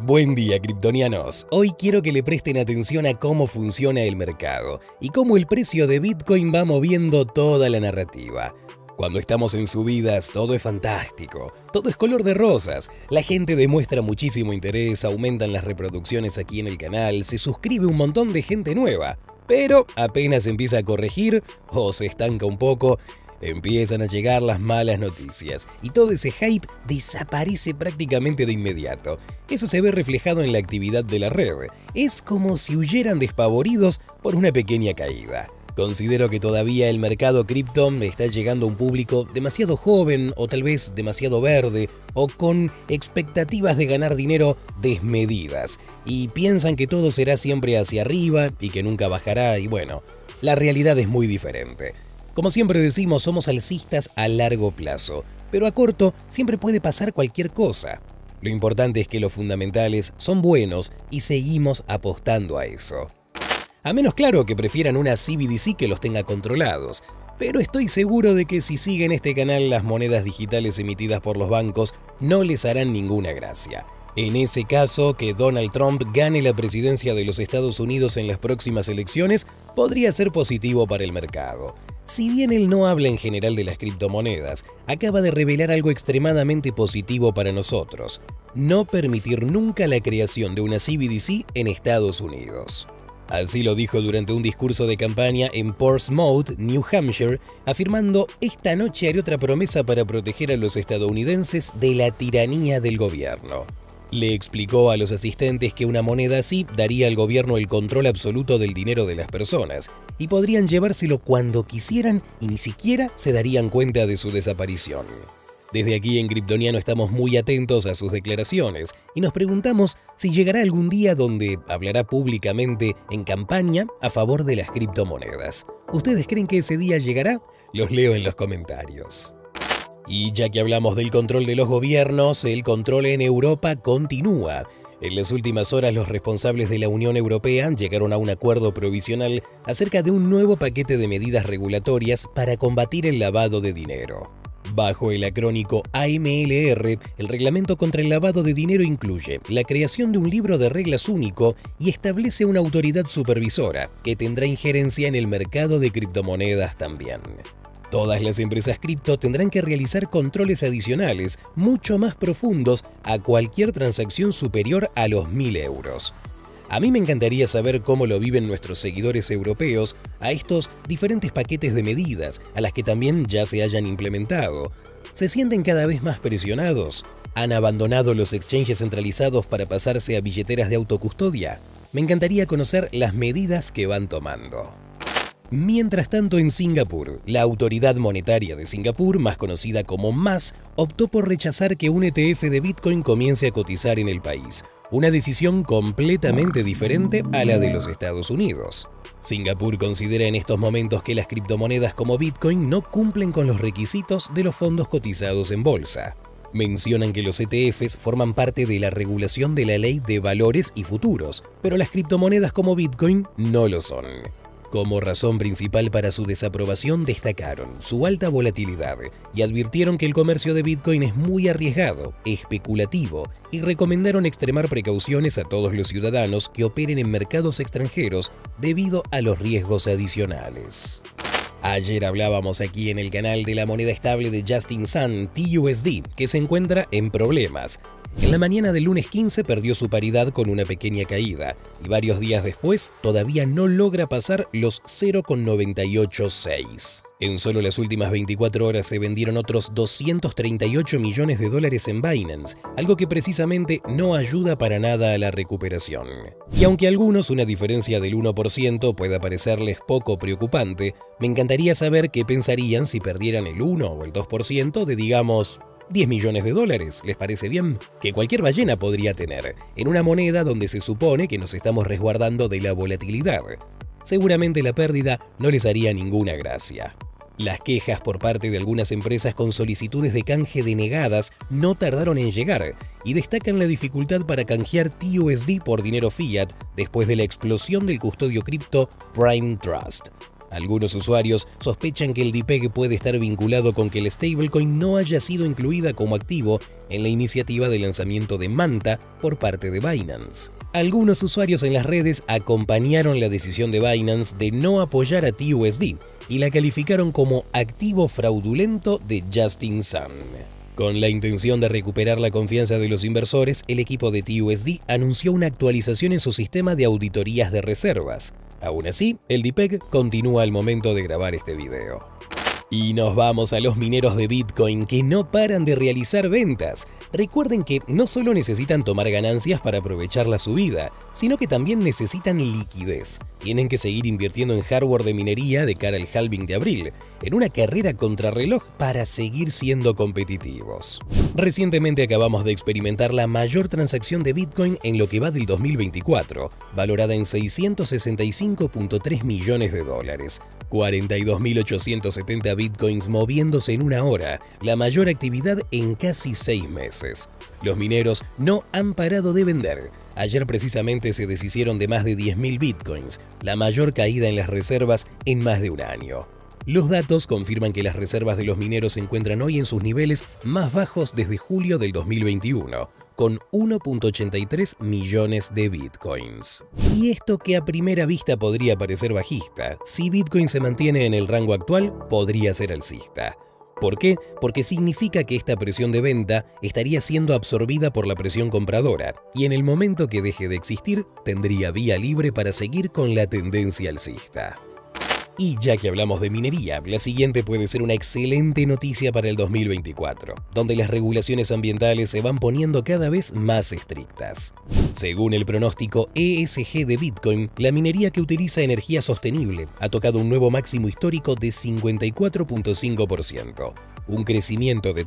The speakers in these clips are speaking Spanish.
Buen día, kriptonianos. Hoy quiero que le presten atención a cómo funciona el mercado y cómo el precio de Bitcoin va moviendo toda la narrativa. Cuando estamos en subidas, todo es fantástico, todo es color de rosas, la gente demuestra muchísimo interés, aumentan las reproducciones aquí en el canal, se suscribe un montón de gente nueva. Pero apenas empieza a corregir o se estanca un poco, empiezan a llegar las malas noticias y todo ese hype desaparece prácticamente de inmediato. Eso se ve reflejado en la actividad de la red. Es como si huyeran despavoridos por una pequeña caída. Considero que todavía el mercado cripto está llegando a un público demasiado joven o tal vez demasiado verde o con expectativas de ganar dinero desmedidas y piensan que todo será siempre hacia arriba y que nunca bajará y bueno, la realidad es muy diferente. Como siempre decimos, somos alcistas a largo plazo, pero a corto siempre puede pasar cualquier cosa. Lo importante es que los fundamentales son buenos y seguimos apostando a eso. A menos claro que prefieran una CBDC que los tenga controlados, pero estoy seguro de que si siguen este canal las monedas digitales emitidas por los bancos no les harán ninguna gracia. En ese caso, que Donald Trump gane la presidencia de los Estados Unidos en las próximas elecciones podría ser positivo para el mercado. Si bien él no habla en general de las criptomonedas, acaba de revelar algo extremadamente positivo para nosotros: no permitir nunca la creación de una CBDC en Estados Unidos. Así lo dijo durante un discurso de campaña en Portsmouth, New Hampshire, afirmando: esta noche haré otra promesa para proteger a los estadounidenses de la tiranía del gobierno. Le explicó a los asistentes que una moneda así daría al gobierno el control absoluto del dinero de las personas y podrían llevárselo cuando quisieran y ni siquiera se darían cuenta de su desaparición. Desde aquí en Kriptoniano estamos muy atentos a sus declaraciones y nos preguntamos si llegará algún día donde hablará públicamente en campaña a favor de las criptomonedas. ¿Ustedes creen que ese día llegará? Los leo en los comentarios. Y ya que hablamos del control de los gobiernos, el control en Europa continúa. En las últimas horas los responsables de la Unión Europea llegaron a un acuerdo provisional acerca de un nuevo paquete de medidas regulatorias para combatir el lavado de dinero. Bajo el acrónico AMLR, el reglamento contra el lavado de dinero incluye la creación de un libro de reglas único y establece una autoridad supervisora que tendrá injerencia en el mercado de criptomonedas también. Todas las empresas cripto tendrán que realizar controles adicionales mucho más profundos a cualquier transacción superior a los 1.000 euros. A mí me encantaría saber cómo lo viven nuestros seguidores europeos a estos diferentes paquetes de medidas, a las que también ya se hayan implementado. ¿Se sienten cada vez más presionados? ¿Han abandonado los exchanges centralizados para pasarse a billeteras de autocustodia? Me encantaría conocer las medidas que van tomando. Mientras tanto, en Singapur, la autoridad monetaria de Singapur, más conocida como MAS, optó por rechazar que un ETF de Bitcoin comience a cotizar en el país. Una decisión completamente diferente a la de los Estados Unidos. Singapur considera en estos momentos que las criptomonedas como Bitcoin no cumplen con los requisitos de los fondos cotizados en bolsa. Mencionan que los ETFs forman parte de la regulación de la ley de valores y futuros, pero las criptomonedas como Bitcoin no lo son. Como razón principal para su desaprobación destacaron su alta volatilidad y advirtieron que el comercio de Bitcoin es muy arriesgado, especulativo y recomendaron extremar precauciones a todos los ciudadanos que operen en mercados extranjeros debido a los riesgos adicionales. Ayer hablábamos aquí en el canal de la moneda estable de Justin Sun, TUSD, que se encuentra en problemas. En la mañana del lunes 15 perdió su paridad con una pequeña caída y varios días después todavía no logra pasar los 0,986. En solo las últimas 24 horas se vendieron otros 238 millones de dólares en Binance, algo que precisamente no ayuda para nada a la recuperación. Y aunque a algunos una diferencia del 1% pueda parecerles poco preocupante, me encantaría saber qué pensarían si perdieran el 1 o el 2% de, digamos, 10 millones de dólares. ¿Les parece bien? Que cualquier ballena podría tener en una moneda donde se supone que nos estamos resguardando de la volatilidad. Seguramente la pérdida no les haría ninguna gracia. Las quejas por parte de algunas empresas con solicitudes de canje denegadas no tardaron en llegar y destacan la dificultad para canjear TUSD por dinero fiat después de la explosión del custodio cripto Prime Trust. Algunos usuarios sospechan que el DPEG puede estar vinculado con que el stablecoin no haya sido incluida como activo en la iniciativa de lanzamiento de Manta por parte de Binance. Algunos usuarios en las redes acompañaron la decisión de Binance de no apoyar a TUSD y la calificaron como activo fraudulento de Justin Sun. Con la intención de recuperar la confianza de los inversores, el equipo de TUSD anunció una actualización en su sistema de auditorías de reservas. Aún así, el DPEG continúa al momento de grabar este video. Y nos vamos a los mineros de Bitcoin que no paran de realizar ventas. Recuerden que no solo necesitan tomar ganancias para aprovechar la subida, sino que también necesitan liquidez. Tienen que seguir invirtiendo en hardware de minería de cara al halving de abril, en una carrera contrarreloj para seguir siendo competitivos. Recientemente acabamos de experimentar la mayor transacción de Bitcoin en lo que va del 2024, valorada en $665.3 millones, 42.870 Bitcoins moviéndose en una hora, la mayor actividad en casi 6 meses. Los mineros no han parado de vender. Ayer precisamente se deshicieron de más de 10.000 Bitcoins, la mayor caída en las reservas en más de un año. Los datos confirman que las reservas de los mineros se encuentran hoy en sus niveles más bajos desde julio del 2021, con 1.83 millones de Bitcoins. Y esto que a primera vista podría parecer bajista, si Bitcoin se mantiene en el rango actual, podría ser alcista. ¿Por qué? Porque significa que esta presión de venta estaría siendo absorbida por la presión compradora, y en el momento que deje de existir, tendría vía libre para seguir con la tendencia alcista. Y ya que hablamos de minería, la siguiente puede ser una excelente noticia para el 2024, donde las regulaciones ambientales se van poniendo cada vez más estrictas. Según el pronóstico ESG de Bitcoin, la minería que utiliza energía sostenible ha tocado un nuevo máximo histórico de 54.5%, un crecimiento de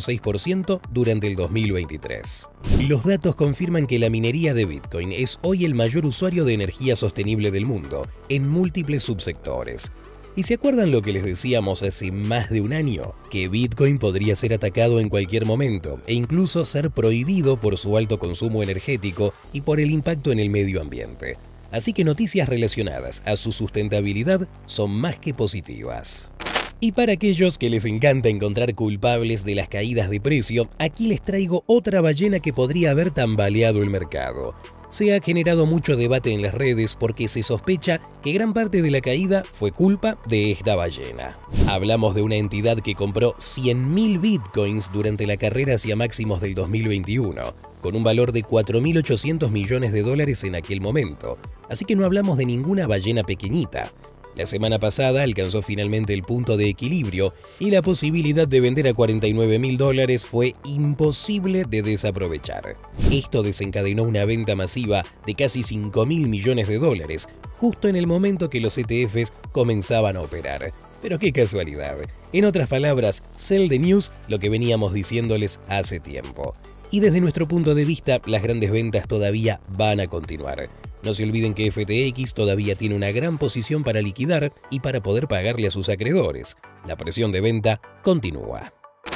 3.6% durante el 2023. Los datos confirman que la minería de Bitcoin es hoy el mayor usuario de energía sostenible del mundo, en múltiples subsectores. ¿Y se acuerdan lo que les decíamos hace más de un año? Que Bitcoin podría ser atacado en cualquier momento e incluso ser prohibido por su alto consumo energético y por el impacto en el medio ambiente. Así que noticias relacionadas a su sustentabilidad son más que positivas. Y para aquellos que les encanta encontrar culpables de las caídas de precio, aquí les traigo otra ballena que podría haber tambaleado el mercado. Se ha generado mucho debate en las redes porque se sospecha que gran parte de la caída fue culpa de esta ballena. Hablamos de una entidad que compró 100.000 Bitcoins durante la carrera hacia máximos del 2021, con un valor de $4.800 millones en aquel momento, así que no hablamos de ninguna ballena pequeñita. La semana pasada alcanzó finalmente el punto de equilibrio y la posibilidad de vender a $49.000 fue imposible de desaprovechar. Esto desencadenó una venta masiva de casi $5.000 millones, justo en el momento que los ETFs comenzaban a operar. Pero qué casualidad. En otras palabras, sell the news, lo que veníamos diciéndoles hace tiempo. Y desde nuestro punto de vista, las grandes ventas todavía van a continuar. No se olviden que FTX todavía tiene una gran posición para liquidar y para poder pagarle a sus acreedores. La presión de venta continúa.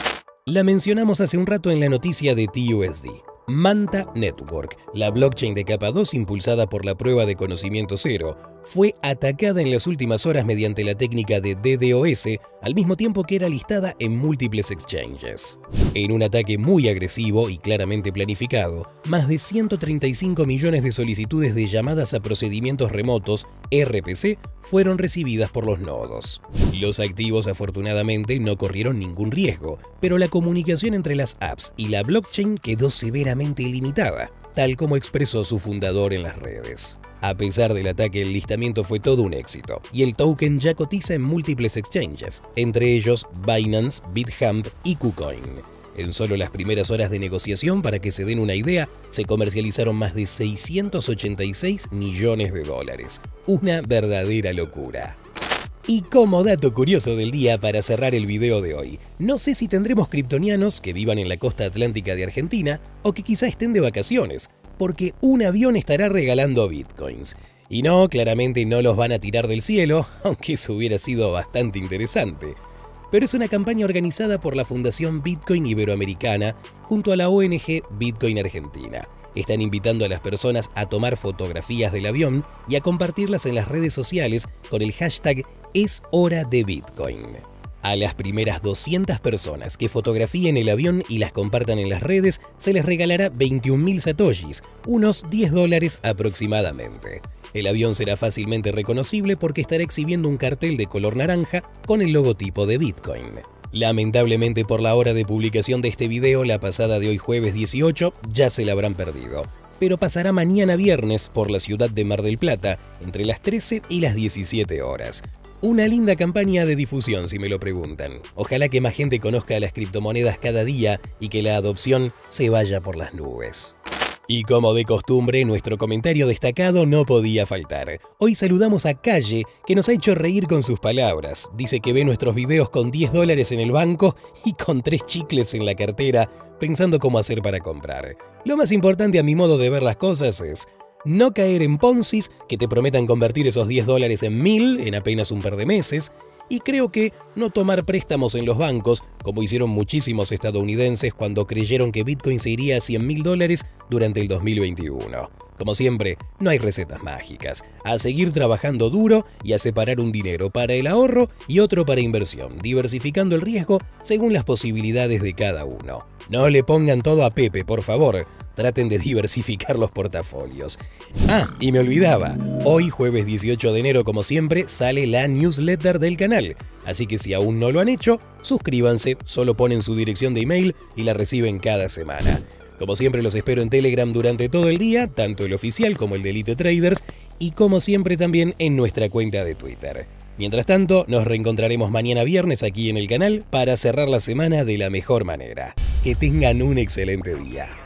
La mencionamos hace un rato en la noticia de TUSD. Manta Network, la blockchain de capa 2 impulsada por la prueba de conocimiento cero, fue atacada en las últimas horas mediante la técnica de DDoS, al mismo tiempo que era listada en múltiples exchanges. En un ataque muy agresivo y claramente planificado, más de 135 millones de solicitudes de llamadas a procedimientos remotos, RPC, fueron recibidas por los nodos. Los activos afortunadamente no corrieron ningún riesgo, pero la comunicación entre las apps y la blockchain quedó severamente limitada, tal como expresó su fundador en las redes. A pesar del ataque, el listamiento fue todo un éxito, y el token ya cotiza en múltiples exchanges, entre ellos Binance, BitHump y KuCoin. En solo las primeras horas de negociación, para que se den una idea, se comercializaron más de $686 millones. Una verdadera locura. Y como dato curioso del día para cerrar el video de hoy, no sé si tendremos kriptonianos que vivan en la costa atlántica de Argentina o que quizá estén de vacaciones, porque un avión estará regalando bitcoins. Y no, claramente no los van a tirar del cielo, aunque eso hubiera sido bastante interesante. Pero es una campaña organizada por la Fundación Bitcoin Iberoamericana junto a la ONG Bitcoin Argentina. Están invitando a las personas a tomar fotografías del avión y a compartirlas en las redes sociales con el hashtag Es hora de Bitcoin. A las primeras 200 personas que fotografíen el avión y las compartan en las redes se les regalará 21.000 satoshis, unos $10 aproximadamente. El avión será fácilmente reconocible porque estará exhibiendo un cartel de color naranja con el logotipo de Bitcoin. Lamentablemente por la hora de publicación de este video, la pasada de hoy jueves 18, ya se la habrán perdido. Pero pasará mañana viernes por la ciudad de Mar del Plata, entre las 13 y las 17 horas. Una linda campaña de difusión, si me lo preguntan. Ojalá que más gente conozca las criptomonedas cada día y que la adopción se vaya por las nubes. Y como de costumbre, nuestro comentario destacado no podía faltar. Hoy saludamos a Calle, que nos ha hecho reír con sus palabras. Dice que ve nuestros videos con $10 en el banco y con 3 chicles en la cartera, pensando cómo hacer para comprar. Lo más importante a mi modo de ver las cosas es no caer en poncis que te prometan convertir esos $10 en 1.000 en apenas un par de meses, y creo que no tomar préstamos en los bancos, como hicieron muchísimos estadounidenses cuando creyeron que Bitcoin se iría a $100.000 durante el 2021. Como siempre, no hay recetas mágicas. A seguir trabajando duro y a separar un dinero para el ahorro y otro para inversión, diversificando el riesgo según las posibilidades de cada uno. No le pongan todo a Pepe, por favor. Traten de diversificar los portafolios. Ah, y me olvidaba, hoy jueves 18 de enero como siempre sale la newsletter del canal, así que si aún no lo han hecho, suscríbanse, solo ponen su dirección de email y la reciben cada semana. Como siempre los espero en Telegram durante todo el día, tanto el oficial como el de Elite Traders, y como siempre también en nuestra cuenta de Twitter. Mientras tanto, nos reencontraremos mañana viernes aquí en el canal para cerrar la semana de la mejor manera. Que tengan un excelente día.